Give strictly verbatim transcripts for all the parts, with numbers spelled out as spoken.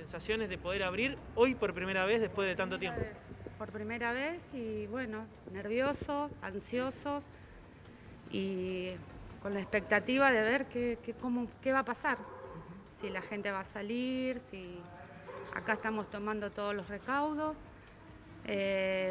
sensaciones de poder abrir hoy por primera vez después de tanto tiempo? Por primera vez y bueno, nerviosos, ansiosos y con la expectativa de ver qué, qué, cómo, qué va a pasar. Si la gente va a salir, si acá estamos tomando todos los recaudos. Eh,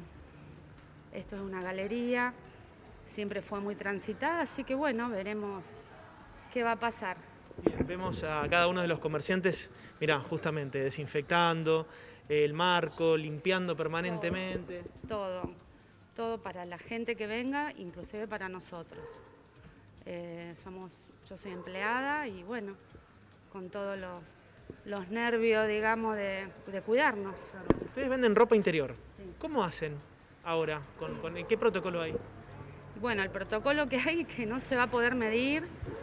esto es una galería, siempre fue muy transitada, así que bueno, veremos qué va a pasar. Bien, vemos a cada uno de los comerciantes, mirá, justamente desinfectando el marco, limpiando permanentemente. Todo, todo, todo para la gente que venga, inclusive para nosotros. Eh, somos, yo soy empleada y bueno, con todos los, los nervios, digamos, de, de cuidarnos. Ustedes venden ropa interior. Sí. ¿Cómo hacen ahora? ¿Con, con qué protocolo hay? Bueno, el protocolo que hay, que no se va a poder medir,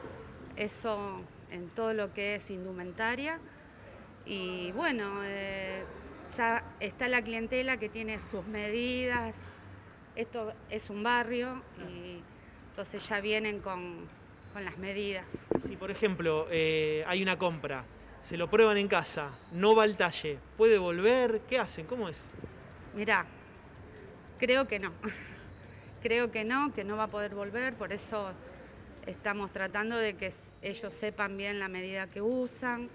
eso en todo lo que es indumentaria. Y bueno, eh, ya está la clientela que tiene sus medidas. Esto es un barrio y entonces ya vienen con, con las medidas. Si por ejemplo eh, hay una compra, se lo prueban en casa, no va al talle, ¿puede volver? ¿Qué hacen? ¿Cómo es? Mirá, creo que no. Creo que no, que no va a poder volver, por eso estamos tratando de que ellos sepan bien la medida que usan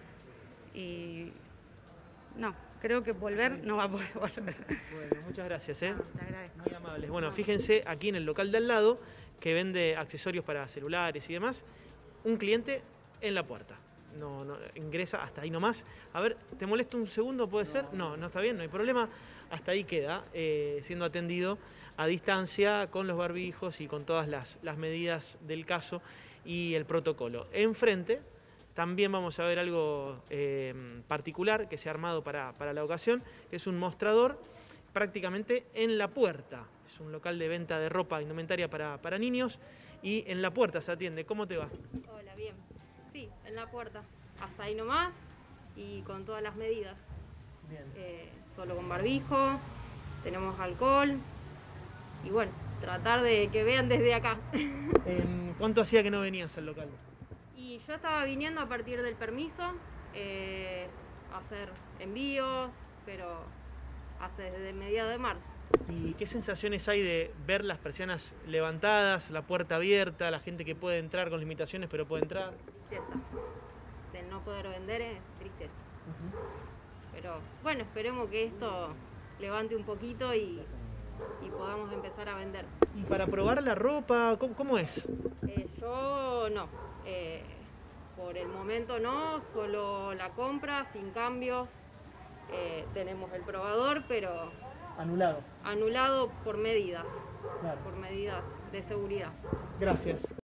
y no, creo que volver no va a poder volver. Bueno, muchas gracias, ¿eh? No, te agradezco. Muy amables. Bueno, fíjense aquí en el local de al lado que vende accesorios para celulares y demás, un cliente en la puerta. No, no, ingresa hasta ahí nomás. A ver, ¿te molesta un segundo? ¿Puede ser? No, no está bien, no hay problema. Hasta ahí queda, eh, siendo atendido a distancia con los barbijos y con todas las, las medidas del caso y el protocolo. Enfrente también vamos a ver algo eh, particular que se ha armado para, para la ocasión, que es un mostrador prácticamente en la puerta. Es un local de venta de ropa, indumentaria para, para niños y en la puerta se atiende. ¿Cómo te va? Hola, bien. Sí, en la puerta, hasta ahí nomás y con todas las medidas. Bien. Eh, solo con barbijo, tenemos alcohol y bueno, tratar de que vean desde acá. Eh, ¿Cuánto hacía que no venías al local? Y yo estaba viniendo a partir del permiso, eh, a hacer envíos, pero hace desde mediados de marzo. ¿Y qué sensaciones hay de ver las persianas levantadas, la puerta abierta, la gente que puede entrar con limitaciones pero puede entrar? Tristeza. Del no poder vender es tristeza. Uh-huh. Pero bueno, esperemos que esto levante un poquito y, y podamos empezar a vender. ¿Y para probar la ropa, cómo, cómo es? Eh, yo no. Eh, por el momento no, solo la compra, sin cambios. Eh, tenemos el probador, pero anulado. Anulado por medidas, claro. por medidas de seguridad. Gracias.